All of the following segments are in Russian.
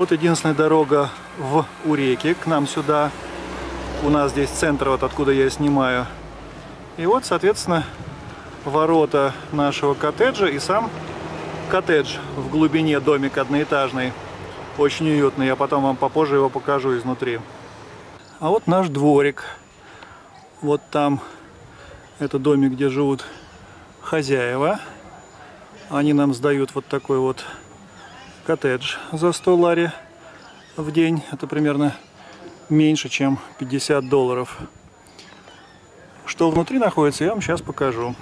Вот единственная дорога в Уреки, к нам сюда. У нас здесь центр, вот откуда я снимаю. И вот, соответственно, ворота нашего коттеджа и сам коттедж в глубине, домик одноэтажный. Очень уютный, я потом вам попозже его покажу изнутри. А вот наш дворик. Вот там это домик, где живут хозяева. Они нам сдают вот такой вот коттедж за 100 лари в день. Это примерно меньше, чем $50. Что внутри находится, я вам сейчас покажу.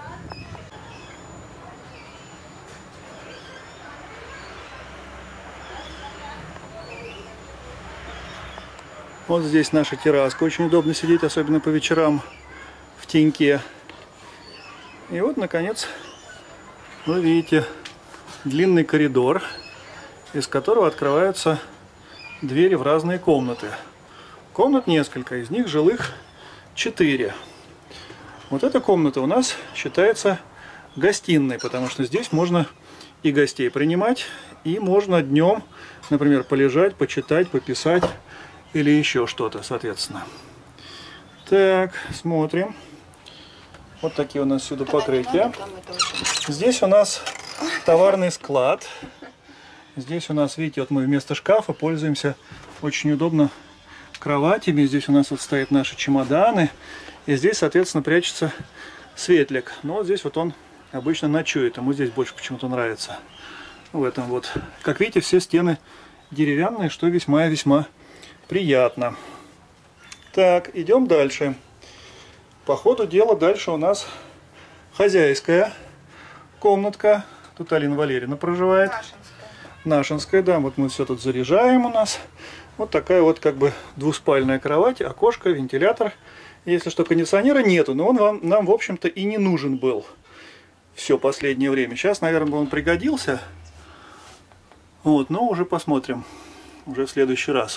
Вот здесь наша терраска. Очень удобно сидеть, особенно по вечерам в теньке. И вот, наконец, вы видите длинный коридор, из которого открываются двери в разные комнаты. Комнат несколько, из них жилых 4. Вот эта комната у нас считается гостиной, потому что здесь можно и гостей принимать, и можно днем, например, полежать, почитать, пописать или еще что-то, соответственно. Так, смотрим. Вот такие у нас сюда покрытия. Здесь у нас товарный склад. Здесь у нас, видите, вот мы вместо шкафа пользуемся очень удобно кроватями. Здесь у нас вот стоят наши чемоданы. И здесь, соответственно, прячется светлик. Но вот здесь вот он обычно ночует. Ему здесь больше почему-то нравится. В этом вот. Как видите, все стены деревянные, что весьма и весьма приятно. Так, идем дальше. По ходу дела дальше у нас хозяйская комнатка. Тут Алина Валерьевна проживает. Нашинская, да. Вот мы все тут заряжаем у нас. Вот такая вот как бы двуспальная кровать, окошко, вентилятор. Если что, кондиционера нету, но он нам, в общем-то, и не нужен был все последнее время. Сейчас, наверное, он пригодился. Вот, но уже посмотрим. Уже в следующий раз.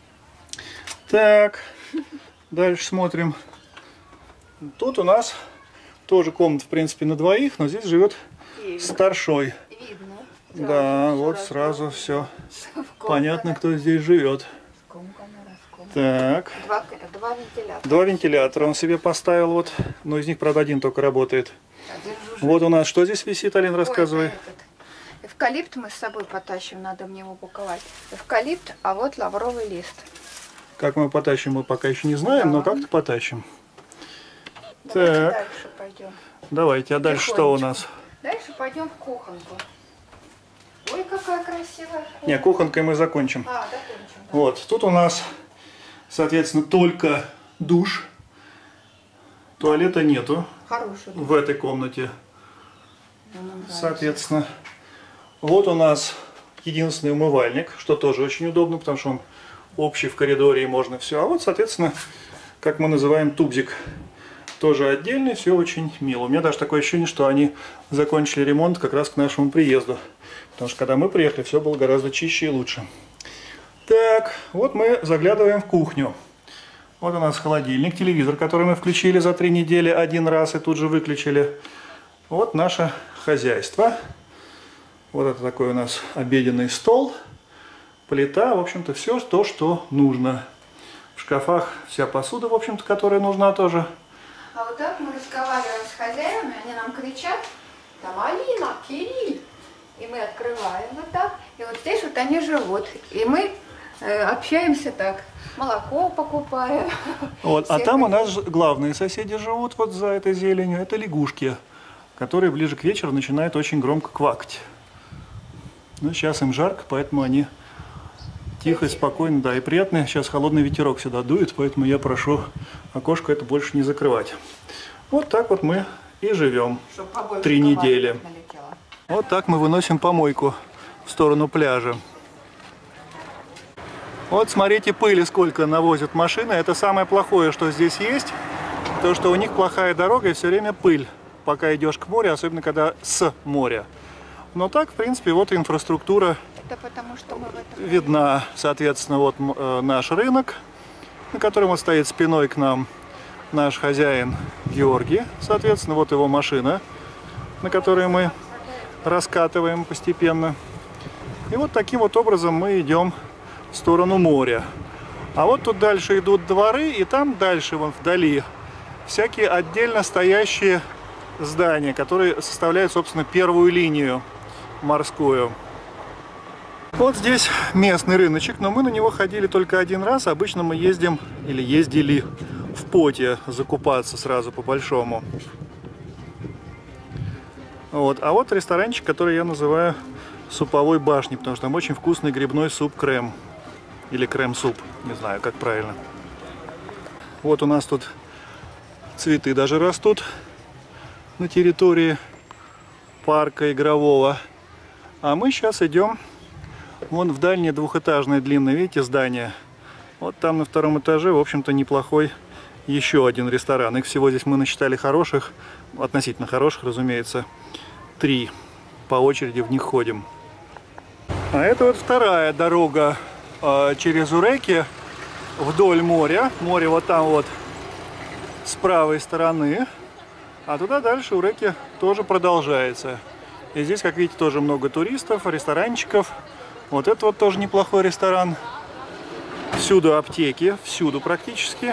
Так, дальше смотрим. Тут у нас тоже комната, в принципе, на двоих, но здесь живет старший. Видно. Да, вот сразу все понятно, кто здесь живет. Так. Два вентилятора он себе поставил, вот, но из них, правда, один только работает. Вот у нас, что здесь висит, Алин, рассказывай. Эвкалипт мы с собой потащим, надо мне его упаковать. Эвкалипт, а вот лавровый лист. Как мы потащим, мы пока еще не знаем, но как-то потащим. Давайте так. Дальше пойдем. Давайте, а дальше что у нас? Дальше пойдем в кухонку. Ой, какая красивая кухонка. Не, кухонкой мы закончим. Закончим. Да. Вот, тут у нас, соответственно, только душ. Туалета нету. Хороший душ. В этой комнате. Соответственно, вот у нас единственный умывальник, что тоже очень удобно, потому что он общий в коридоре и можно все. А вот, соответственно, как мы называем, тубзик. Тоже отдельный, все очень мило. У меня даже такое ощущение, что они закончили ремонт как раз к нашему приезду. Потому что когда мы приехали, все было гораздо чище и лучше. Так, вот мы заглядываем в кухню. Вот у нас холодильник, телевизор, который мы включили за 3 недели один раз и тут же выключили. Вот наше хозяйство. Вот это такой у нас обеденный стол, плита, в общем-то, все то, что нужно. В шкафах вся посуда, в общем-то, которая нужна тоже. А вот так мы разговариваем с хозяевами, они нам кричат, там, Алина, Кирилл. И мы открываем вот так, и вот здесь вот они живут. И мы общаемся так, молоко покупаем. Вот, а там у нас главные соседи живут вот за этой зеленью, это лягушки, которые ближе к вечеру начинают очень громко квакать. Ну, сейчас им жарко, поэтому они тихо и спокойно, да, и приятный. Сейчас холодный ветерок сюда дует, поэтому я прошу окошко это больше не закрывать. Вот так вот мы и живем 3 недели. Вот так мы выносим помойку в сторону пляжа. Вот смотрите, пыли сколько навозят машины. Это самое плохое, что здесь есть. То, что у них плохая дорога и все время пыль, пока идешь к морю, особенно когда с моря. Но так, в принципе, вот инфраструктура потому что мы в этом видна. Соответственно, вот наш рынок, на котором вот стоит спиной к нам наш хозяин Георгий. Соответственно, вот его машина, на которой мы раскатываем постепенно. И вот таким вот образом мы идем в сторону моря. А вот тут дальше идут дворы, и там дальше, вон вдали, всякие отдельно стоящие здания, которые составляют, собственно, первую линию морскую. Вот здесь местный рыночек, но мы на него ходили только один раз. Обычно мы ездим или ездили в Поте закупаться сразу по-большому. Вот. А вот ресторанчик, который я называю суповой башней, потому что там очень вкусный грибной суп-крем. Или крем-суп, не знаю, как правильно. Вот у нас тут цветы даже растут на территории парка игрового. А мы сейчас идем вон в дальнее двухэтажное длинное, видите, здание. Вот там на втором этаже, в общем-то, неплохой еще один ресторан. Их всего здесь мы насчитали хороших, относительно хороших, разумеется, 3. По очереди в них ходим. А это вот вторая дорога через Уреки вдоль моря. Море вот там вот с правой стороны. А туда дальше Уреки тоже продолжается. И здесь, как видите, тоже много туристов, ресторанчиков. Вот это вот тоже неплохой ресторан. Всюду аптеки, всюду практически.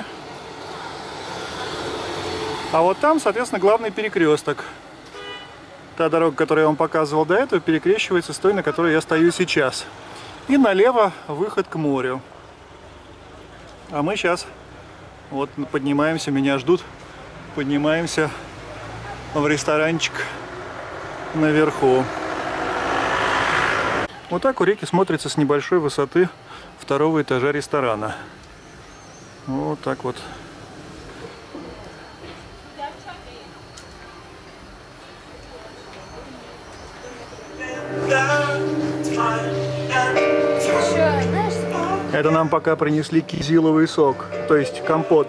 А вот там, соответственно, главный перекресток. Та дорога, которую я вам показывал до этого, перекрещивается с той, на которой я стою сейчас. И налево выход к морю. А мы сейчас вот поднимаемся, меня ждут. Поднимаемся в ресторанчик наверху. Вот так Уреки смотрится с небольшой высоты второго этажа ресторана. Вот так вот. Это нам пока принесли кизиловый сок, то есть компот.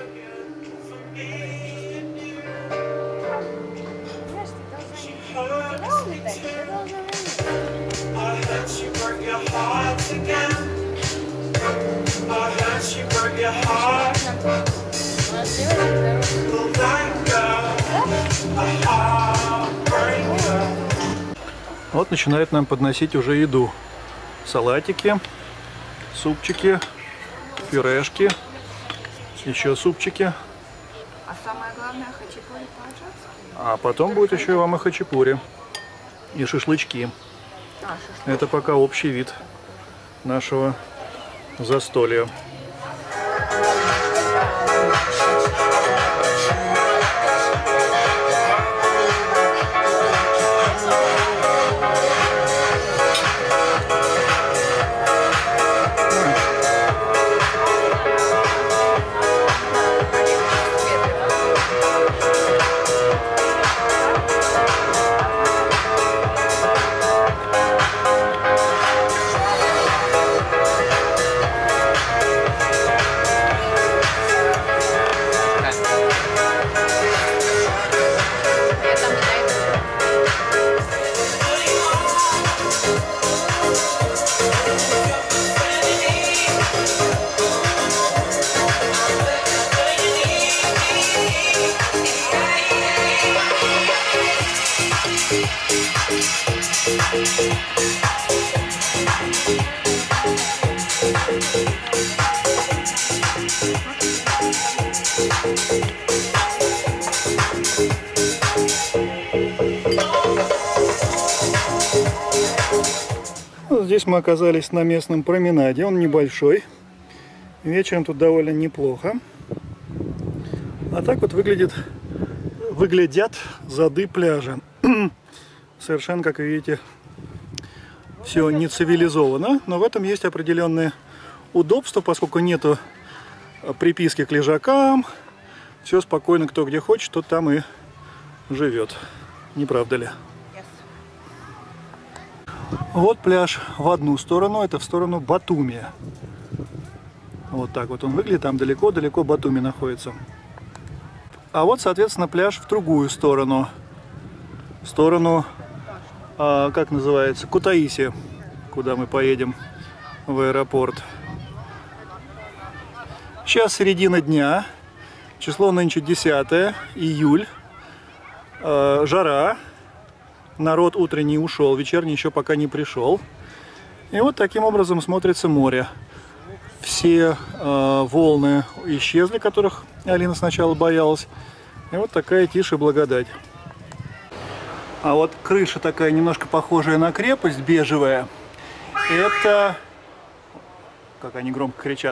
Вот начинает нам подносить уже еду. Салатики, супчики, пюрешки, еще супчики. А самое главное, хачапури по-аджарски. А потом будет еще и вам и хачапури. И шашлычки. Это пока общий вид нашего застолья. Здесь мы оказались на местном променаде, он небольшой. Вечером тут довольно неплохо. А так вот выглядят зады пляжа. Совершенно, как вы видите, все не цивилизовано, но в этом есть определенные удобства, поскольку нету приписки к лежакам. Все спокойно, кто где хочет, тот там и живет. Не правда ли? Вот пляж в одну сторону, это в сторону Батуми. Вот так вот он выглядит, там далеко-далеко Батуми находится. А вот, соответственно, пляж в другую сторону. В сторону, как называется, Кутаиси, куда мы поедем в аэропорт. Сейчас середина дня, число нынче 10 июль, жара. Народ утренний ушел, вечерний еще пока не пришел. И вот таким образом смотрится море. Все волны исчезли, которых Алина сначала боялась. И вот такая тишь и благодать. А вот крыша такая немножко похожая на крепость, бежевая. Это... Как они громко кричат.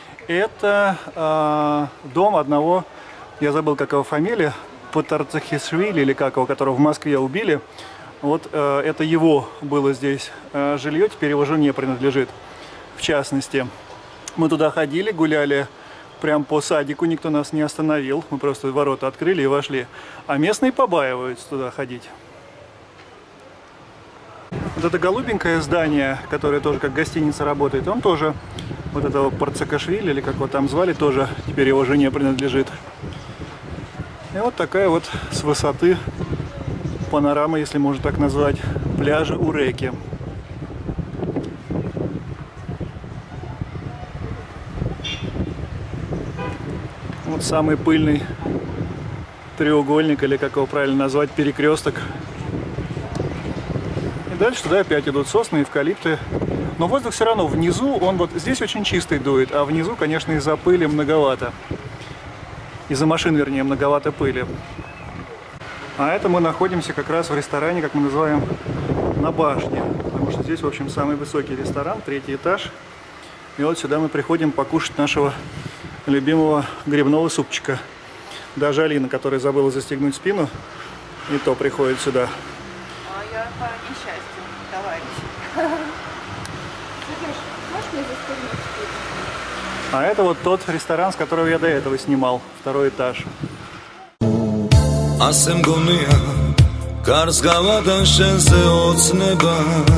Это дом одного, я забыл, как его фамилия, Потарцахишвили, или как его, которого в Москве убили. Вот это его было здесь жилье, теперь его жене принадлежит, в частности. Мы туда ходили, гуляли прям по садику, никто нас не остановил. Мы просто ворота открыли и вошли. А местные побаиваются туда ходить. Вот это голубенькое здание, которое тоже как гостиница работает, он тоже, вот этого Парцакашвили, или как его там звали, тоже теперь его жене принадлежит. И вот такая вот с высоты панорама, если можно так назвать, пляжа у реки. Вот самый пыльный треугольник, или как его правильно назвать, перекресток. И дальше туда опять идут сосны, эвкалипты. Но воздух все равно внизу, он вот здесь очень чистый дует, а внизу, конечно, из-за пыли многовато. Из-за машин, вернее, многовато пыли. А это мы находимся как раз в ресторане, как мы называем, на башне. Потому что здесь, в общем, самый высокий ресторан, 3-й этаж. И вот сюда мы приходим покушать нашего любимого грибного супчика. Даже Алина, которая забыла застегнуть спину, и то приходит сюда. А я по несчастью, товарищ. Можешь мне застегнуть спину? А это вот тот ресторан, с которого я до этого снимал, 2-й этаж. Ասեմ գոնիա կարս գավադան շենսե օծնեբա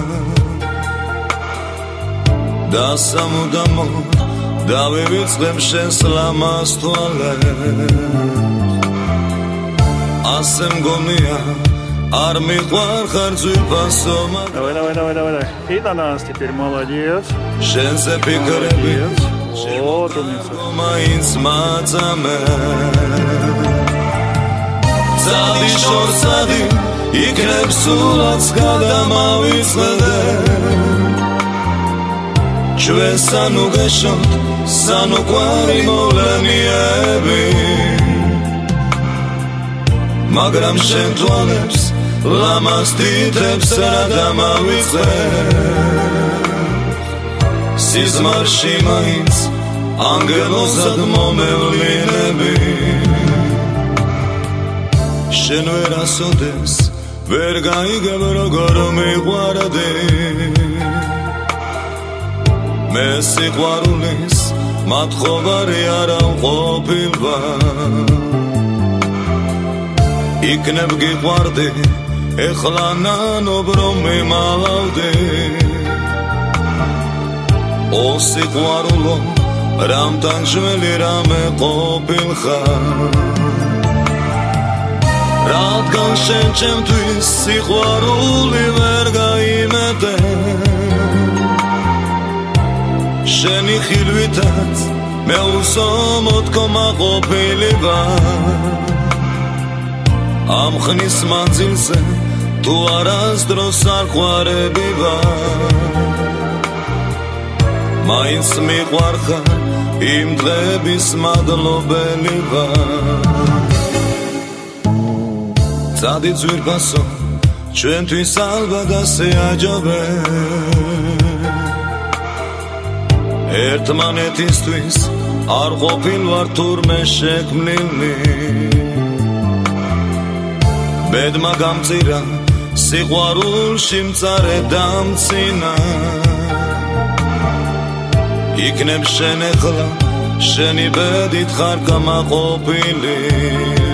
դասամուդամո դավևից դեմ շենս լամաստուալե ասեմ գոնիա արմի ղար խարձույր պասոմա Давай. И на нас теперь, молодец. շենսե պիկրեբից Вот умница. Ինձ մածամե Zadi shor zadi ikreb sulat skadamavitz lede Chve sanu geshot sanu kwari molani ebi Magram shen tualeps lamas titreps radamavitz Sizmar shimaitz angelos admomevlinebi Შენ ვერ ასოდეს ვერ გაიგებ როგორ მიყვარდე მე სიყვარულის მათხოვარი არა მყოფილვა იქნებ გიყვარდე ეხლა ნანობ რომ მიმალავდე ო სიყვარულო რამთან ჟველი რამე ყოფილხარ Radgan შენ ჩემთვის სიყვარული ვერ გაიმეტე შენი ხილვითაც მე უსომოდ კომაყოფილი ვარ ამ ხნის მანძილზე თუ არასდროს არ ყვარები ვარ მაინც მიყვარხარ იმ დღების მადლობელი ვარ Zadi dzvirpaso, ჩვენთვის ალბათ ასე აჯობე ერთმანეთისთვის არ ყოფილ ვარ თურმე შექმნილი ბედმა გამწირა სიყვარულში მწარე დამცინა იქნებ შენ ეხლა შენი ბედით ხარ გამაყოფილი